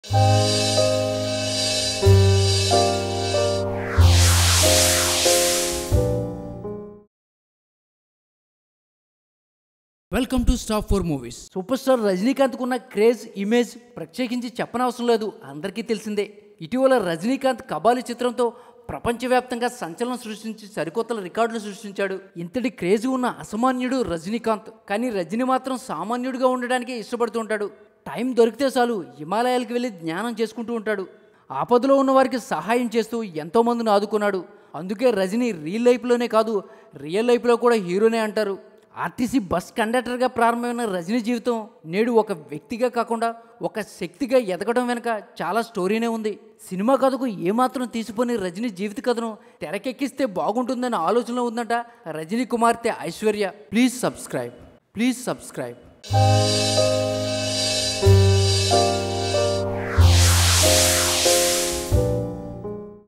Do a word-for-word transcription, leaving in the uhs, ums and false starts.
Welcome to stop four movies. Super star రజనీకాంత్కు ఉన్న craze, image ప్రత్యేకించి చెప్పనవసరం లేదు, అందరికీ తెలిసిందే. ఇటీవల రజనీకాంత్ కబాలి చిత్రంతో ప్రపంచవ్యాప్తంగా సంచలనం సృష్టించి సరికొత్త రికార్డులు సృష్టించాడు. ఇంతటి క్రేజ్ ఉన్న అసామాన్యుడు రజనీకాంత్. కానీ రజనీ మాత్రం సామాన్యుడిగా ఉండడానికే ఇష్టపడుతూ ఉంటాడు. టైం దొరికితే చాలు హిమాలయాలకు వెళ్ళి జ్ఞానం చేసుకుంటూ ఉంటాడు. ఆపదలో ఉన్న వారికి సహాయం చేస్తూ ఎంతోమందిని ఆదుకున్నాడు. అందుకే రజనీ రియల్ లైఫ్లోనే కాదు, రియల్ లైఫ్లో కూడా హీరోనే అంటారు. ఆర్టీసీ బస్ కండక్టర్గా ప్రారంభమైన రజనీ జీవితం నేడు ఒక వ్యక్తిగా కాకుండా ఒక శక్తిగా ఎదగడం వెనుక చాలా స్టోరీనే ఉంది. సినిమా కథకు ఏమాత్రం తీసిపోని రజనీ జీవిత కథను తెరకెక్కిస్తే బాగుంటుందనే ఆలోచనలో ఉందంట రజనీ కుమార్తె Aishwarya. Please subscribe please subscribe